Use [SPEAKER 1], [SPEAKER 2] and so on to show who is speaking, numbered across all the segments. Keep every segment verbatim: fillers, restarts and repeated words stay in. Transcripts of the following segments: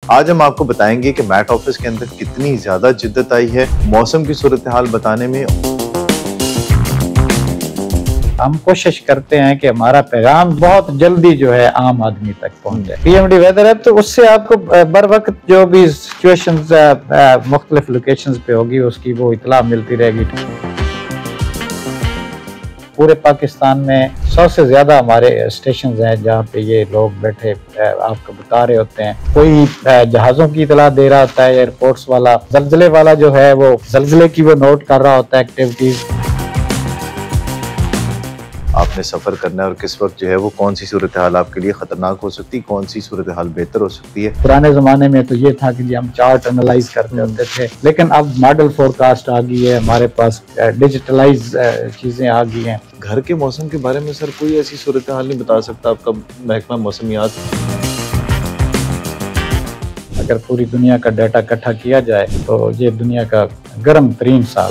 [SPEAKER 1] आज हम आपको बताएंगे कि मैट ऑफिस के अंदर कितनी ज्यादा जिद्दत आई है मौसम की सूरत हाल बताने में।
[SPEAKER 2] हम कोशिश करते हैं कि हमारा पैगाम बहुत जल्दी जो है आम आदमी तक पहुंचे। पीएमडी वेदर ऐप तो उससे आपको बर वक्त जो भी सिचुएशंस मुख्तलिफ लोकेशंस पे होगी उसकी वो इतला मिलती रहेगी। पूरे पाकिस्तान में सौ से ज्यादा हमारे स्टेशन हैं जहाँ पे ये लोग बैठे आपको बता रहे होते हैं। कोई जहाज़ों की इतला दे रहा होता है, एयरपोर्ट्स वाला जल्जले वाला जो है वो जल्जले की वो नोट कर रहा होता है एक्टिविटीज।
[SPEAKER 1] आपने सफर करना है और किस वक्त जो है वो कौन सी सूरत हाल आपके लिए खतरनाक हो सकती है, कौन सी सूरत हाल बेहतर हो सकती है।
[SPEAKER 2] पुराने जमाने में तो ये था कि जी हम चार्ट एनालाइज करते होते थे, लेकिन अब मॉडल फोरकास्ट आ गई है, हमारे पास डिजिटलाइज चीजें आ गई हैं।
[SPEAKER 1] घर के मौसम के बारे में सर कोई ऐसी सूरत हाल नहीं बता सकता आपका महकमा मौसमियात?
[SPEAKER 2] अगर पूरी दुनिया का डाटा इकट्ठा किया जाए तो ये दुनिया का गर्म तरीन साल।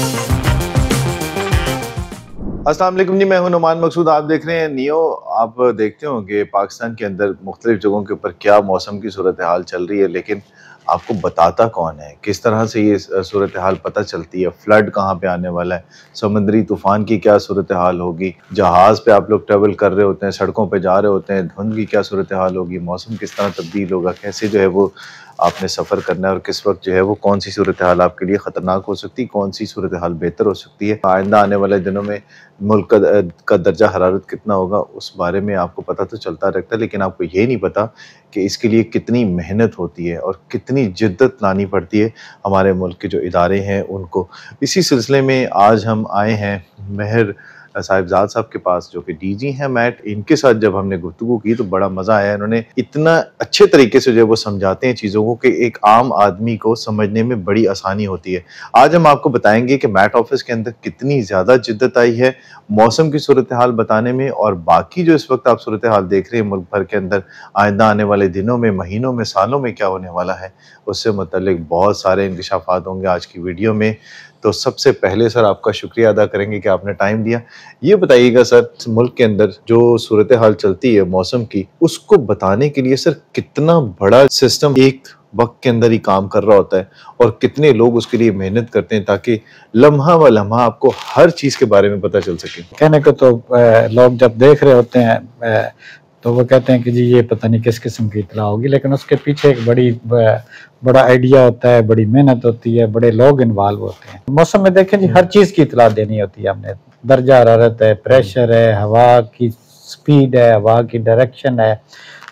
[SPEAKER 1] अस्सलाम वालेकुम जी, मैं हूं नुमान मकसूद, आप देख रहे हैं नियो। आप देखते होंगे पाकिस्तान के अंदर मुख्तलिफ जगहों के ऊपर क्या मौसम की सूरत हाल चल रही है, लेकिन आपको बताता कौन है? किस तरह से ये सूरत हाल पता चलती है? फ्लड कहाँ पे आने वाला है, समुद्री तूफान की क्या सूरत हाल होगी, जहाज़ पे आप लोग ट्रेवल कर रहे होते हैं, सड़कों पे जा रहे होते हैं, धुंध की क्या सूरत हाल होगी, मौसम किस तरह तब्दील होगा, कैसे जो है वो आपने सफ़र करना है और किस वक्त जो है वो कौन सी सूरत हाल आपके लिए ख़तरनाक हो सकती है, कौन सी सूरत हाल बेहतर हो सकती है। आइंदा आने वाले दिनों में मुल्क का, का दर्जा हरारत कितना होगा उस बारे में आपको पता तो चलता रहता है, लेकिन आपको ये नहीं पता कि इसके लिए कितनी मेहनत होती है और कितनी जिद्दत लानी पड़ती है हमारे मुल्क के जो इदारे हैं उनको। इसी सिलसिले में आज हम आए हैं महर साहिबजाद साहब के पास, जो कि डीजी हैं मैट। इनके साथ जब हमने गुफ्तगू की तो बड़ा मज़ा आया। इन्होंने इतना अच्छे तरीके से जो वो समझाते हैं चीज़ों को कि एक आम आदमी को समझने में बड़ी आसानी होती है। आज हम आपको बताएंगे कि मैट ऑफिस के अंदर कितनी ज़्यादा जिद्दत आई है मौसम की सूरत हाल बताने में, और बाकी जो इस वक्त आप सूरत हाल देख रहे हैं मुल्क भर के अंदर आइंदा आने वाले दिनों में, महीनों में, सालों में क्या होने वाला है, उससे मुतल्लिक बहुत सारे इंकशाफात होंगे आज की वीडियो में। तो सबसे पहले सर आपका शुक्रिया अदा करेंगे कि आपने टाइम दिया। ये बताइएगा सर, मुल्क के अंदर जो सूरत हाल चलती है मौसम की, उसको बताने के लिए सर कितना बड़ा सिस्टम एक वक्त के अंदर ही काम कर रहा होता है और कितने लोग उसके लिए मेहनत करते हैं ताकि लम्हा व लम्हा आपको हर चीज़ के बारे में पता चल सके।
[SPEAKER 2] कहने को तो लोग जब देख रहे होते हैं तो वो कहते हैं कि जी ये पता नहीं किस किस्म की इतला होगी, लेकिन उसके पीछे एक बड़ी बड़ा आइडिया होता है, बड़ी मेहनत होती है, बड़े लोग इन्वॉल्व होते हैं। मौसम में देखें जी हर चीज़ की इतला देनी होती है हमने। दर्जा हरारत है, प्रेशर है, हवा की स्पीड है, हवा की डायरेक्शन है,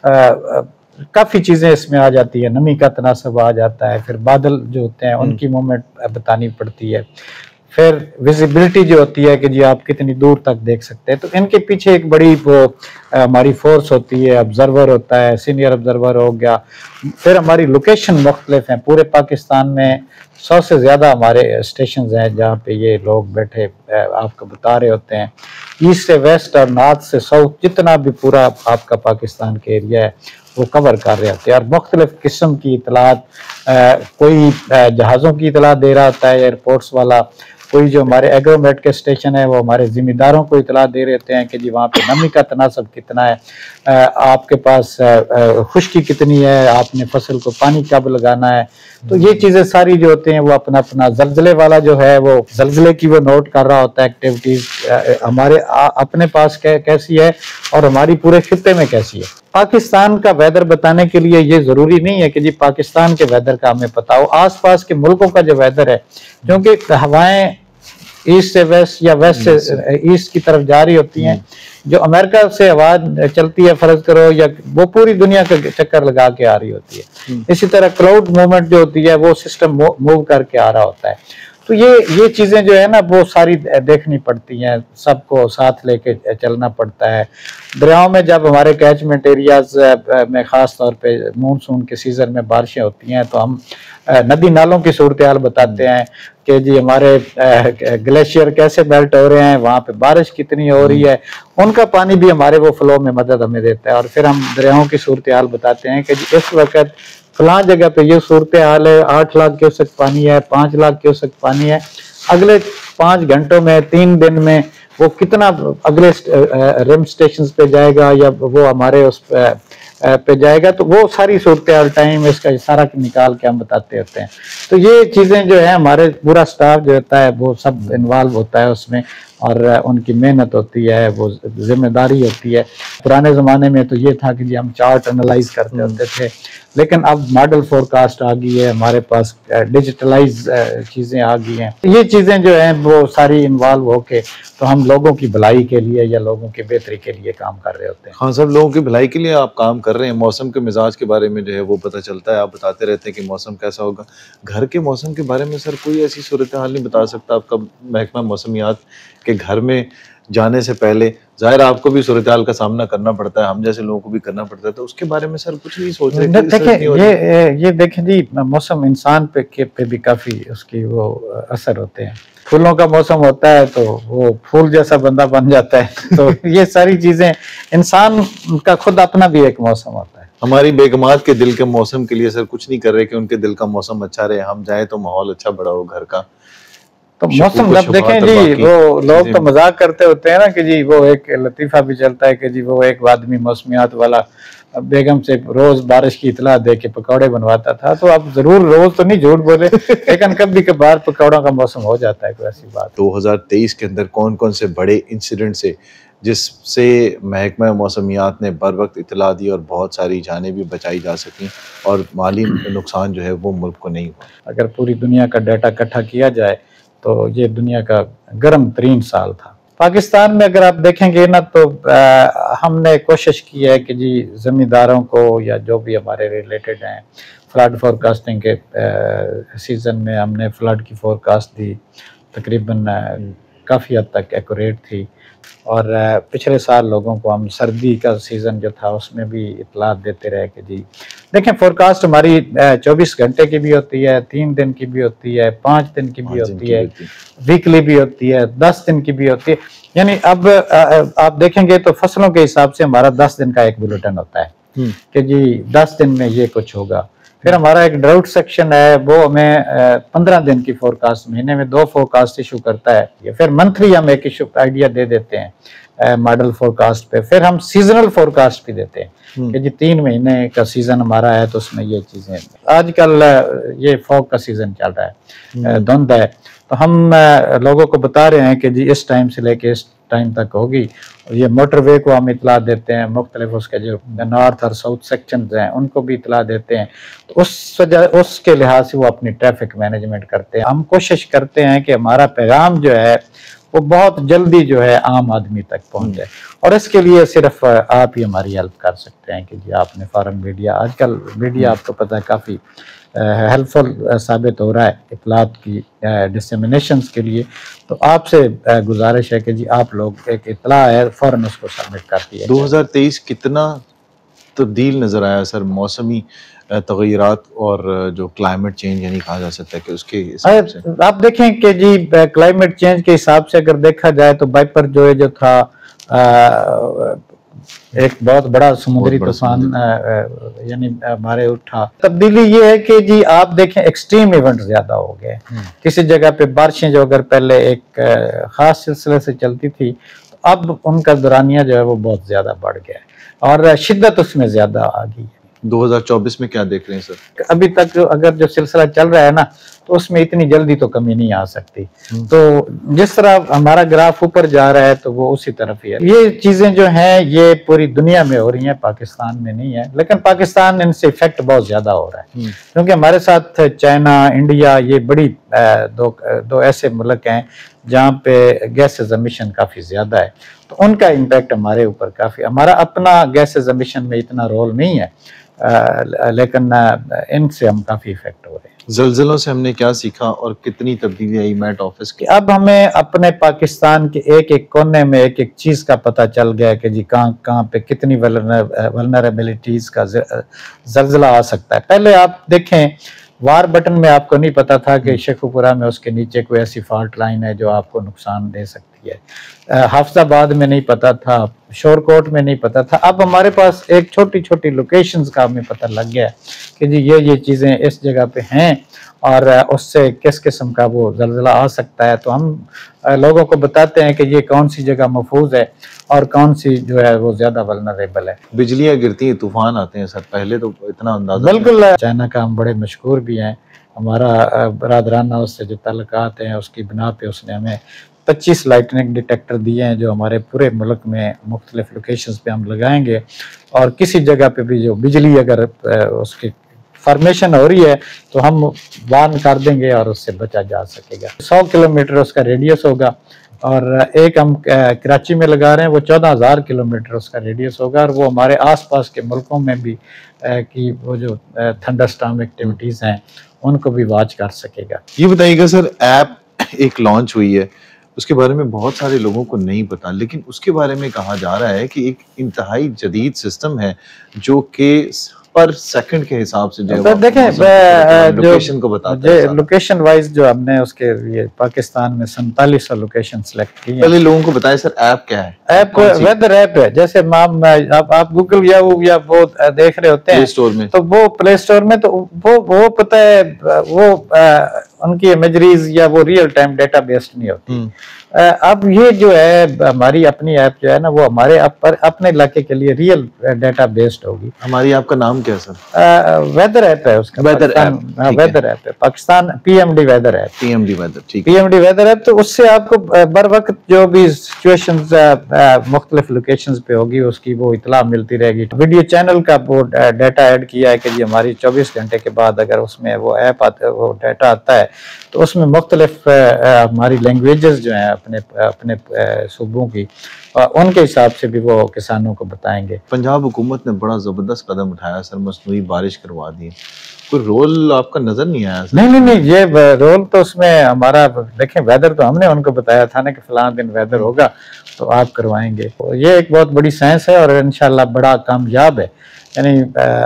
[SPEAKER 2] काफ़ी चीज़ें इसमें आ जाती है, नमी का तनासब आ जाता है, फिर बादल जो होते हैं उनकी मूवमेंट बतानी पड़ती है, फिर विजिबिलिटी जो होती है कि जी आप कितनी दूर तक देख सकते हैं। तो इनके पीछे एक बड़ी वो हमारी फोर्स होती है, ऑब्जर्वर होता है, सीनियर ऑब्जर्वर हो गया, फिर हमारी लोकेशन मुख्तलिफ हैं। पूरे पाकिस्तान में सौ से ज़्यादा हमारे स्टेशन हैं जहाँ पे ये लोग बैठे आपको बता रहे होते हैं। ईस्ट से वेस्ट और नॉर्थ से साउथ जितना भी पूरा आपका पाकिस्तान के एरिया है वो कवर कर रहे होते हैं, और मुख्तलिफ किस्म की इतलात, कोई जहाज़ों की इतला दे रहा होता है एयरपोर्ट्स वाला, कोई जो हमारे एग्रोमेट के स्टेशन है वो हमारे ज़िम्मेदारों को इतला दे रहते हैं कि जी वहाँ पे नमी का तनासब कितना है, आपके पास खुश्की कितनी है, आपने फसल को पानी कब लगाना है। तो ये चीज़ें सारी जो होते हैं वो अपना अपना जल्जले वाला जो है वो जल्जले की वो नोट कर रहा होता है एक्टिविटीज़ हमारे अपने पास कैसी है और हमारी पूरे खित्ते में कैसी है। पाकिस्तान का वेदर बताने के लिए ये ज़रूरी नहीं है कि जी पाकिस्तान के वेदर का हमें पता हो, आस पास के मुल्कों का जो वेदर है, क्योंकि हवाएं ईस्ट से वेस्ट या वेस्ट से ईस्ट की तरफ जा रही होती हैं। जो अमेरिका से हवा चलती है फर्ज करो, या वो पूरी दुनिया का चक्कर लगा के आ रही होती है। इसी तरह क्लाउड मूवमेंट जो होती है वो सिस्टम मूव करके आ रहा होता है। तो ये ये चीज़ें जो है ना वो सारी देखनी पड़ती हैं, सबको साथ लेके चलना पड़ता है। दरियाओं में जब हमारे कैचमेंट एरियाज में ख़ास तौर पे मानसून के सीज़न में बारिशें होती हैं तो हम नदी नालों की सूरत हाल बताते हैं कि जी हमारे ग्लेशियर कैसे मेल्ट हो रहे हैं, वहाँ पे बारिश कितनी हो रही है, उनका पानी भी हमारे वो फ्लो में मदद हमें देता है। और फिर हम दरियाओं की सूरत हाल बताते हैं कि जी इस वक्त फलां जगह पे ये सूरत हाल है, आठ लाख क्यूसेक पानी है, पाँच लाख क्यूसेक पानी है, अगले पाँच घंटों में, तीन दिन में वो कितना अगले रिम स्टेशन पे जाएगा या वो हमारे उस पे जाएगा, तो वो सारी सूरत टाइम इसका सारा निकाल के हम बताते होते हैं। तो ये चीज़ें जो है हमारे पूरा स्टाफ जो होता है वो सब इन्वॉल्व होता है उसमें, और उनकी मेहनत होती है, वो जिम्मेदारी होती है। पुराने ज़माने में तो ये था कि जी हम चार्ट एनालाइज करते होते थे, लेकिन अब मॉडल फोरकास्ट आ गई है, हमारे पास डिजिटलाइज चीज़ें आ गई हैं। ये चीज़ें जो हैं वो सारी इन्वॉल्व होके तो हम लोगों की भलाई के लिए या लोगों की बेहतरी के लिए काम कर रहे होते हैं।
[SPEAKER 1] हाँ सब लोगों की भलाई के लिए आप काम कर रहे हैं। मौसम के मिजाज के बारे में जो है वो पता चलता है, आप बताते रहते हैं कि मौसम कैसा होगा। घर के मौसम के बारे में सर कोई ऐसी सूरत हाल नहीं बता सकता आपका महकमा मौसमियात के घर में जाने से पहले? जाहिर आपको भी सूरत हाल का सामना करना पड़ता है, हम जैसे लोगों को भी करना पड़ता है, तो उसके बारे में सर कुछ नहीं सोच रहे?
[SPEAKER 2] देखिए ये ये देखें जी, मौसम इंसान पे के पे भी काफ़ी उसकी वो असर होते हैं। फूलों का मौसम होता है तो वो फूल जैसा बंदा बन जाता है। तो ये सारी चीज़ें, इंसान का खुद अपना भी एक मौसम होता है।
[SPEAKER 1] हमारी बेगमात के दिल के मौसम के लिए सर कुछ नहीं कर रहे कि उनके दिल का मौसम अच्छा रहे, हम जाए तो माहौल अच्छा बड़ा हो घर का।
[SPEAKER 2] तो मौसम जब देखें जी, वो लोग तो मजाक करते होते हैं ना कि जी वो एक लतीफ़ा भी चलता है कि जी वो एक आदमी मौसमियात वाला बेगम से रोज बारिश की इतला दे के पकौड़े बनवाता था। तो आप जरूर रोज तो नहीं झूठ बोले, लेकिन कभी कभार पकौड़ों का मौसम हो जाता है, कोई ऐसी बात।
[SPEAKER 1] दो हज़ार तेईस के अंदर कौन कौन से बड़े इंसिडेंट से जिससे महकमा मौसमियात ने बर वक्त इतला दी और बहुत सारी जानें भी बचाई जा सकें और माली नुकसान जो है वो मुल्क को नहीं हुआ?
[SPEAKER 2] अगर पूरी दुनिया का डाटा इकट्ठा किया जाए तो ये दुनिया का गर्म तरीन साल था। पाकिस्तान में अगर आप देखेंगे ना तो आ, हमने कोशिश की है कि जी ज़मींदारों को या जो भी हमारे रिलेटेड हैं, फ्लड फोरकास्टिंग के सीज़न में हमने फ्लड की फोरकास्ट दी, तकरीबन काफ़ी हद तक एक्यूरेट थी। और पिछले साल लोगों को हम सर्दी का सीज़न जो था उसमें भी इतलात देते रहे कि जी देखें फोरकास्ट हमारी चौबीस घंटे की भी होती है, तीन दिन की भी होती है, पाँच दिन की भी होती है, वीकली भी होती है, दस दिन की भी होती है। यानी अब आप देखेंगे तो फसलों के हिसाब से हमारा दस दिन का एक बुलेटिन होता है कि जी दस दिन में ये कुछ होगा। फिर हमारा एक ड्राउट सेक्शन है, वो हमें पंद्रह दिन की फोरकास्ट, महीने में दो फोरकास्ट इशू करता है। या फिर मंथली हम एक इशू आइडिया दे देते हैं मॉडल फोरकास्ट पे। फिर हम सीजनल फोरकास्ट भी देते हैं कि जी तीन महीने का सीजन हमारा है तो उसमें ये चीजें। आजकल ये फॉग का सीजन चल रहा है, धुंध है, तो हम लोगों को बता रहे हैं कि जी इस टाइम से लेके इस टाइम तक होगी। ये मोटरवे को हम इतला देते हैं, मुख्तलिफ उसके जो नॉर्थ और साउथ सेक्शन हैं उनको भी इतला देते हैं। तो उस वजह उसके लिहाज से वो अपनी ट्रैफिक मैनेजमेंट करते हैं। हम कोशिश करते हैं कि हमारा पैगाम जो है वो बहुत जल्दी जो है आम आदमी तक पहुंच जाए, और इसके लिए सिर्फ आप ही हमारी हेल्प कर सकते हैं कि जी आपने फॉरेन मीडिया, आजकल मीडिया आपको पता है काफ़ी हेल्पफुल साबित हो रहा है इतलात की डिसेमिनेशंस के लिए। तो आपसे गुजारिश है कि जी आप लोग एक इतला है फ़ौरन उसको सबमिट कर दिया।
[SPEAKER 1] दो हज़ार तेईस कितना तब्दील नज़र आया सर मौसमी तग़य्युरात और जो क्लाइमेट चेंज यानी कहा जा सकता है कि उसके हिसाब से?
[SPEAKER 2] आप देखें कि जी क्लाइमेट चेंज के हिसाब से अगर देखा जाए तो वाइपर जो है जो था आ, एक बहुत बड़ा समुद्री तूफान यानी हमारे उठा। तब्दीली ये है कि जी आप देखें एक्सट्रीम इवेंट ज्यादा हो गए। किसी जगह पे बारिशें जो अगर पहले एक खास सिलसिले से चलती थी तो अब उनका दौरानिया जो है वो बहुत ज्यादा बढ़ गया है और शिद्दत उसमें ज्यादा आ गई है।
[SPEAKER 1] दो हज़ार चौबीस में क्या देख रहे हैं सर?
[SPEAKER 2] अभी तक अगर जो सिलसिला चल रहा है ना तो उसमें इतनी जल्दी तो कमी नहीं आ सकती। तो जिस तरह हमारा ग्राफ ऊपर जा रहा है तो वो उसी तरफ ही है। ये चीजें जो हैं ये पूरी दुनिया में हो रही हैं, पाकिस्तान में नहीं है, लेकिन पाकिस्तान इनसे इफेक्ट बहुत ज्यादा हो रहा है क्योंकि हमारे साथ चाइना, इंडिया, ये बड़ी दो दो ऐसे मुल्क हैं जहाँ पे गैसेस एमिशन काफी ज्यादा है, तो उनका इम्पैक्ट हमारे ऊपर काफी। हमारा अपना गैसेस एमिशन में इतना रोल नहीं है, आ, लेकिन इनसे हम काफी इफेक्ट हो रहे हैं।
[SPEAKER 1] ज़लज़लों से हमने क्या सीखा और कितनी तब्दीली आई मेट ऑफिस की?
[SPEAKER 2] अब हमें अपने पाकिस्तान के एक एक कोने में एक एक चीज का पता चल गया कि जी कहाँ कहाँ पे कितनी वल्नरेबिलिटीज का ज़लज़ला आ सकता है। पहले आप देखें वार बटन में आपको नहीं पता था कि शेखुपुरा में उसके नीचे कोई ऐसी फॉल्ट लाइन है जो आपको नुकसान दे सकती है। होती है। हाफिजाबाद में नहीं पता था, शोरकोट में नहीं पता था, अब हमारे पास एक छोटी छोटी लोकेशंस का हमें पता लग गया कि जी ये ये चीज़ें इस जगह पे हैं और उससे किस किस्म का वो ज़लज़ला आ सकता है। तो हम लोगों को बताते हैं कि ये कौन सी जगह महफूज है और कौन सी जो है वो ज़्यादा वल्नरेबल है।
[SPEAKER 1] बिजलियाँ गिरती हैं, तूफान आते हैं सर, पहले तो इतना अंदाजा
[SPEAKER 2] बिल्कुल। चाइना का हम बड़े मशहूर भी हैं, हमारा बरादराना उससे जो ताल्लुकात हैं उसकी बिना पे उसने हमें पच्चीस लाइटनिंग डिटेक्टर दिए हैं जो हमारे पूरे मुल्क में मुख्तलिफ लोकेशंस पे हम लगाएंगे और किसी जगह पे भी जो बिजली अगर उसकी फॉर्मेशन हो रही है तो हम वार्न कर देंगे और उससे बचा जा सकेगा। सौ किलोमीटर उसका रेडियस होगा और एक हम कराची में लगा रहे हैं वो चौदह हज़ार किलोमीटर उसका रेडियस होगा और वो हमारे आसपास के मुल्कों में भी की वो जो थंडरस्टॉर्म एक्टिविटीज़ हैं उनको भी वॉच कर सकेगा।
[SPEAKER 1] ये बताइएगा सर, ऐप एक लॉन्च हुई है, उसके बारे में बहुत सारे लोगों को नहीं पता, लेकिन उसके बारे में कहा जा रहा है कि एक इंतहाई जदीद सिस्टम है जो कि पर सेकंड के हिसाब से जो
[SPEAKER 2] देखें
[SPEAKER 1] लोकेशन को बताता है,
[SPEAKER 2] लोकेशन वाइज जो हमने उसके ये पाकिस्तान में सैंतालीस सौ लोकेशन सेलेक्ट की है।
[SPEAKER 1] पहले लोगों को बताएं सर, ऐप क्या है?
[SPEAKER 2] ऐप वेदर ऐप है। जैसे आप आप गूगल या वो या वो देख रहे होते हैं
[SPEAKER 1] प्ले स्टोर में,
[SPEAKER 2] तो वो प्ले स्टोर में तो वो वो पता है वो आ, उनकी इमेजरीज या वो रियल टाइम डेटा बेस्ड नहीं होती। अब ये जो है हमारी अपनी ऐप जो है ना वो हमारे पर अपने इलाके के लिए रियल डेटा बेस्ड होगी।
[SPEAKER 1] हमारी ऐप का नाम क्या है सर?
[SPEAKER 2] वेदर ऐप है उसका,
[SPEAKER 1] वेदर ऐप,
[SPEAKER 2] वेदर ऐप है Pakistan PMD weather app,
[SPEAKER 1] PMD weather, ठीक,
[SPEAKER 2] पीएमडी वेदर ऐप। तो उससे आपको बर वक्त जो भी सिचुएशंस मुख्तलिफ लोकेशंस पे होगी उसकी वो इतला मिलती रहेगी। वीडियो चैनल का वो डाटा ऐड किया है कि जी हमारी चौबीस घंटे के बाद अगर उसमें वो ऐप आता वो डाटा आता है तो उसमें मुख्तलिफ हमारी लैंग्वेजेस जो हैं अपने अपने सूबों की उनके हिसाब से भी वो किसानों को बताएंगे।
[SPEAKER 1] पंजाब हुकूमत ने बड़ा जबरदस्त कदम उठाया सर, मसनूई बारिश करवा दी, कोई रोल आपका नजर नहीं आया सर?
[SPEAKER 2] नहीं नहीं नहीं ये रोल तो उसमें हमारा, देखें वेदर तो हमने उनको बताया था ना कि फलां दिन वेदर होगा तो आप करवाएंगे। ये एक बहुत बड़ी साइंस है और इंशाल्लाह बड़ा कामयाब है। यानी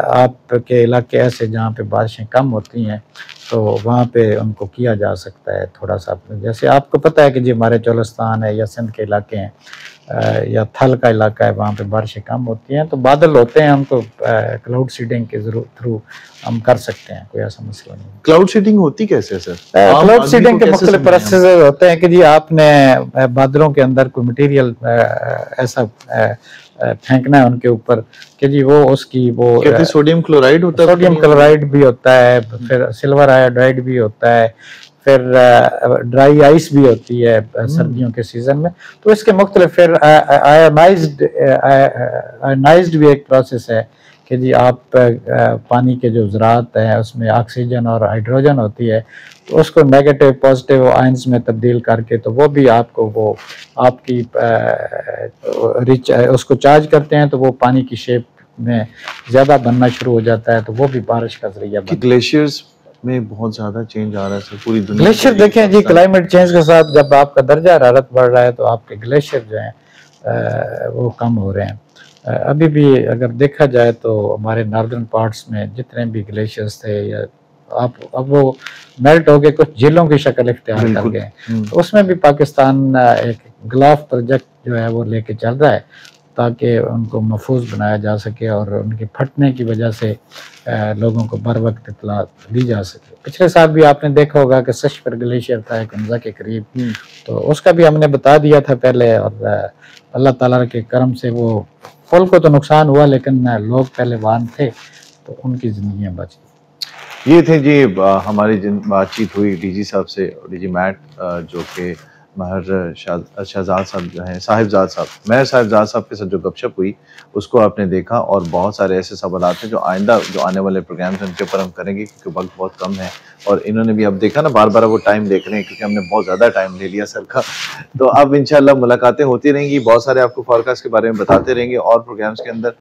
[SPEAKER 2] आपके इलाके ऐसे जहाँ पे बारिशें कम होती हैं तो वहाँ पे उनको किया जा सकता है थोड़ा सा। जैसे आपको पता है कि जी हमारे चोलिस्तान है या सिंध के इलाके हैं या थल का इलाका है वहाँ पे बारिशें कम होती हैं तो बादल होते हैं, उनको क्लाउड सीडिंग के थ्रू हम कर सकते हैं, कोई ऐसा मसला नहीं।
[SPEAKER 1] क्लाउड सीडिंग होती कैसे सर?
[SPEAKER 2] क्लाउड सीडिंग के मुख्तलिफ प्रोसेस होते हैं कि जी आपने बादलों के अंदर कोई मटेरियल ऐसा फेंकना है उनके ऊपर कि जी वो उसकी वो
[SPEAKER 1] सोडियम क्लोराइड होता है,
[SPEAKER 2] सोडियम क्लोराइड भी होता है, फिर सिल्वर आयोडाइड भी होता है, फिर ड्राई आइस भी होती है सर्दियों के सीजन में। तो इसके मुख्तलिफ फिर आयोनाइज्ड आयोनाइज्ड भी एक प्रोसेस है कि जी आप पानी के जो ज़रात हैं उसमें ऑक्सीजन और हाइड्रोजन होती है तो उसको नेगेटिव पॉजिटिव आयंस में तब्दील करके तो वो भी आपको वो आपकी रिच उसको चार्ज करते हैं तो वो पानी की शेप में ज़्यादा बनना शुरू हो जाता है तो वो भी बारिश का जरिया बनता है।
[SPEAKER 1] ग्लेशियर्स में बहुत ज़्यादा चेंज आ रहा है सर पूरी दुनिया।
[SPEAKER 2] ग्लेशियर देखें जी क्लाइमेट चेंज के साथ जब आपका दर्जा हरारत बढ़ रहा है तो आपके ग्लेशियर जो हैं वो कम हो रहे हैं। अभी भी अगर देखा जाए तो हमारे नॉर्दर्न पार्ट्स में जितने भी ग्लेशियर्स थे या आप अब वो मेल्ट हो गए, कुछ झीलों की शक्ल इख्तियार कर गए, तो उसमें भी पाकिस्तान एक ग्लाफ प्रोजेक्ट जो है वो लेके चल रहा है ताकि उनको महफूज बनाया जा सके और उनके फटने की वजह से लोगों को बर वक्त इतला दी जा सके। पिछले साल भी आपने देखा होगा कि सशपर ग्लेशियर था एक हमजा के करीब, तो उसका भी हमने बता दिया था पहले और अल्लाह ताला के करम से वो फुल को तो नुकसान हुआ लेकिन लोग पहले वान थे तो उनकी जिंदगियां बची।
[SPEAKER 1] ये थे जी हमारी जिन बातचीत हुई डीजी साहब से, डीजी मैट जो कि महर शहजाद साहब जो हैं साहिबजाद साहब महर साहिबजाद साहब के साथ जो गपशप हुई उसको आपने देखा और बहुत सारे ऐसे सवाल हैं जो आइंदा जो आने वाले प्रोग्राम हैं उनके ऊपर हम करेंगे क्योंकि वक्त बहुत कम है और इन्होंने भी अब देखा ना बार बार वो टाइम देख रहे हैं क्योंकि हमने बहुत ज़्यादा टाइम ले लिया सर का। तो अब इंशाल्लाह मुलाकातें होती रहेंगी, बहुत सारे आपको फॉरकास्ट के बारे में बताते रहेंगे और प्रोग्राम्स के अंदर।